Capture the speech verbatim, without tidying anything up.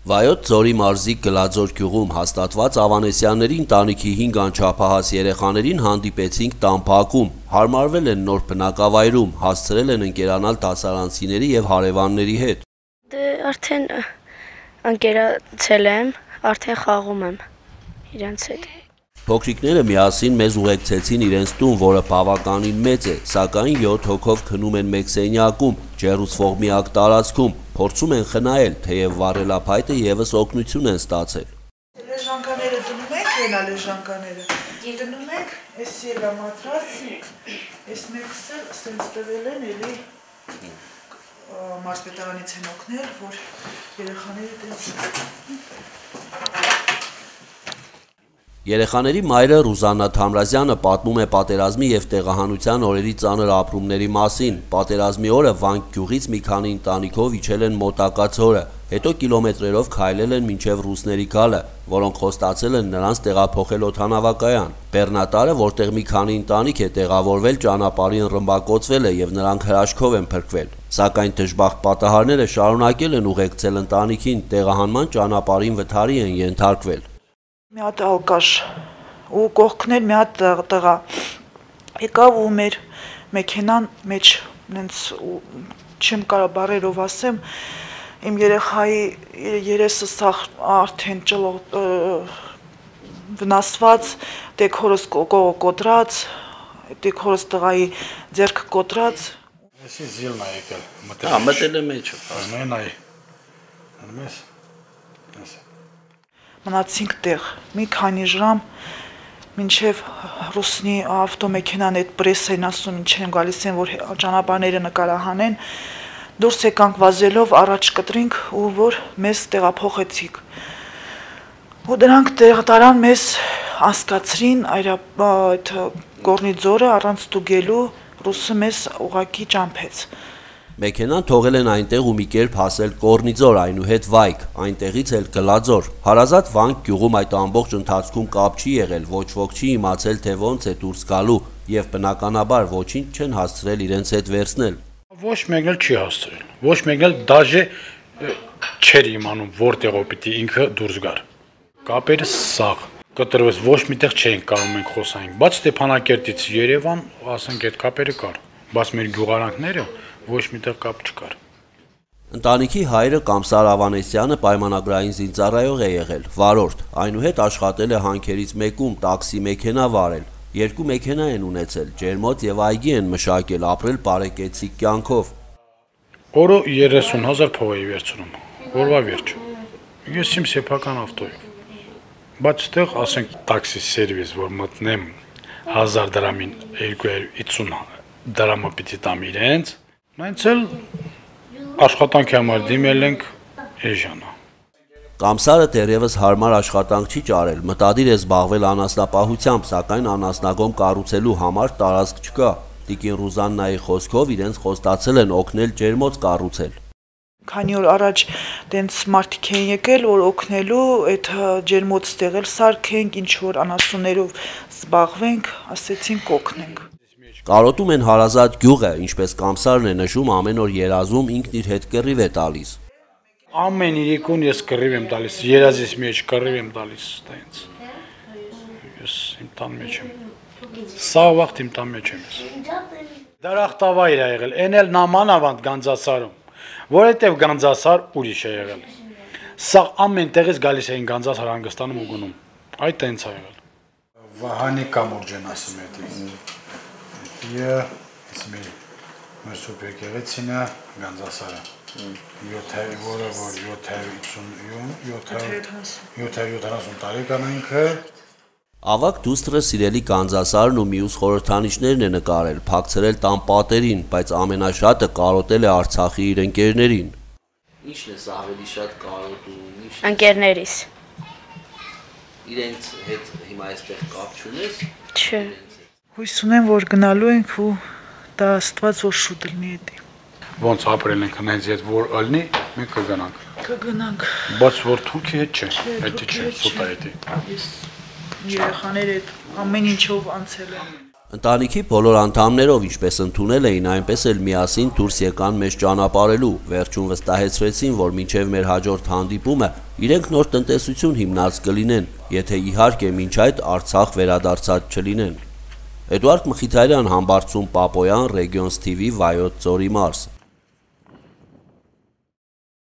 Վայոց Ձորի մարզի Գլաձոր գյուղում հաստատված Ավանեսյանների ընտանիքի հինգ անչափահաս երեխաներին հանդիպեցինք տան փակում, հարմարվել են նոր բնակավայրում, հասցրել են ընկերանալ դասարանցիների եւ հարևանների հետ։ Դե արդեն ընկերացել եմ, արդեն խաղում եմ իրենց հետ։ Փոքրիկները միասին մեզ ուղեկցեցին իրենց տուն, որը բավականին մեծ է, սակայն յոթ հոգով քնում են մեկ սենյակում, ջեռուցվող միակ տարածքում, փորձում են խնայել, թեև վառելափայտը եւս օգնություն են ստացել։ Լեժանկաները դնում եք, հենա լեժանկաները։ Դնում եք, էս ելա մատրաս, էս մեկս էլ սենց տվել են, էլի մարզպետարանից են օգնել, որ երեխաները տենց։ Երեխաների մայրը Ռուզաննա Թամրազյանը պատմում է պատերազմի եւ տեղահանության օրերի ծանր ապրումների մասին։ Պատերազմի օրը Վանք գյուղից մի քանի ընտանիքով իջել են մոտակա ձորը, հետո կիլոմետրերով քայլել են մինչև ռուսների գալը, որոնք խոստացել են նրանց տեղափոխել օդանավակայան։ Բեռնատարը, որտեղ մի քանի ընտանիք է տեղավորվել, ճանապարհին ռմբակոծվել է եւ նրանք հրաշքով են փրկվել։ Սակայն դժբախտ պատահարները շարունակել են ուղեկցել ընտանիքին, տեղահանման ճանապարհին վթարի են ենթարկվել։ Մի հատ ալկաշ ու կողքներ մի հատ տղա եկավ ու մեր մեքենան մեջ նենց չեմ կարա բարերով ասեմ իմ երեխայի երեսը սաղ արդեն ճլող վնասված դեքորս կոտրած դեքորս տղայի ձեռքը կոտրած Էսի զիլն է եկել Հա, մտել է մեջը Ամեն այ Անմես Մնացինք տեղ, մի քանի ժամ, մինչև ռուսնի ավտոմեքենան այդ պրեսային ասում, մինչև գալիս են, որ ճանապարհները նկարահանեն, դուրս եկանք վազելով, առաջ կտրինք ու որ մեզ տեղափոխեցիք։ Ու դրանք տարան մեզ անցկացրին այդ Գորնի ձորը առանց ստուգելու, ռուսը մեզ ուղղակի ճամփեց։ Մեքենան թողել են այնտեղ ու մի կերպ հասել Կորնիձոր, այնուհետ Վայք, այնտեղից էլ Գլաձոր։ Հարազատ Վանք գյուղում այդ ամբողջ ընթացքում կապ չի եղել, ոչ ոք չի իմացել, թե ոնց է դուրս գալու, եւ բնականաբար ոչինչ չեն հասցրել իրենց հետ վերցնել։ Ոչ մեկն էլ չի հասցրել։ Ոչ մեկն էլ դաժե չէր իմանում, որտեղով պիտի ինքը դուրս գար։ Կապերը սաղ կտրվեց, ոչ միտեղ չէինք կարող մենք խոսանք, բայց Ստեփանակերտից Երևան, ասենք այդ կապերը կար, բայց մեր գյուղարանքները ոչ միտեղ կապ չկար։ Ընտանիքի հայրը Կամսար Ավանեսյանը պայմանագրային զինծառայող է եղել, վարորդ, այնուհետ աշխատել է հանքերից մեկում, տաքսի մեքենա վարել, երկու մեքենա են ունեցել, ջերմոց եւ այգի են մշակել, ապրել բարեկեցիկ կյանքով։ Օրը երեսուն հազար փող էի վերցնում, որվա վերջ։ Ես իմ սեփական ավտոյով։ Բայց այդտեղ, ասենք, տաքսի սերվիս, որ մտնեմ հազար դրամին երկու հարյուր ութսուն դրամը պիտի տամ իրենց, նայց էլ աշխատանքի համար դիմել ենք էժանա։ Կամսարը դեռևս հարմար աշխատանք չի ճարել, մտադիր է զբաղվել անասնապահությամբ, սակայն անասնագոմ կառուցելու համար տարածք չկա։ Տիկին Ռուզաննայի խոսքով իրենց խոստացել են օգնել ջերմոց կառուցել։ Քանի օր առաջ տենց մարդիկ են եկել, որ օգնելու այդ ջերմոց ստեղել սարքենք, ինչ որ անասուններով զբաղվենք, ասեցինք օգնենք։ Կարոտում են հարազատ գյուղը, ինչպես Կամսարն է նշում, ամեն օր երազում ինքն իր հետ կռիվ է տալիս։ Ամեն իրիկուն ես կռիվ եմ տալիս, երազիս մեջ կռիվ եմ տալիս, տենց։ Ես իմ տան մեջ եմ։ Սա վաղտ իմ տան մեջ եմ ես։ Դարախտավայր է եղել, են էլ նամանավանդ Գանձասարում, որովհետև Գանձասար ուրիշ է եղել։ Սա ամեն տեղից գալիս էին Գանձասար հանգստանում ու գնում։ Այդ տենց է եղել։ Վահանի կամուրջեն ասում է դից։ Յա, իսմի մեր սուպեր եկեղեցինը Գանձասարը։ յոթ հարյուր որը որ յոթ հարյուր յոթանասուն տարեկան ինքը։ Ավագ դուստրը սիրելի Գանձասարն ու մյուս խորհրդանիշներն է նկարել, փակցրել տան պատերին, բայց ամենաշատը կարոտել է Արցախի իր ընկերներին։ Ի՞նչն է ավելի շատ կարոտում, ի՞նչն։ Ընկերներիս։ Իրենց հետ հիմա այստեղ կապ չունես։ Չէ։ Հույս ունեմ, որ գնալու ենք ու դա Աստված որ շուտ լինի էդի։ Ոնց ապրել ենք հենց այդ որ ալնի, մենք կգնանք։ Կգնանք։ Բայց որ Թուրքի հետ չէ, հետի չէ, սուտա հետի։ Ես երեխաները ամեն ինչով անցել եմ։ Ընտանիքի բոլոր անդամներով ինչպես ընդունել էին, այնպես էլ միասին դուրս եկան մեզ ճանապարհելու, վերջում վստահեցրեցին, որ մինչև մեր հաջորդ հանդիպումը իրենք նոր տնտեսություն հիմնած կլինեն, եթե իհարկե մինչ այդ Արցախ վերադարձած չլինեն։ Էդուարդ Մխիթարյան, Համբարձում Պապոյան, Regions թի վի, Վայոց Ձորի մարզ։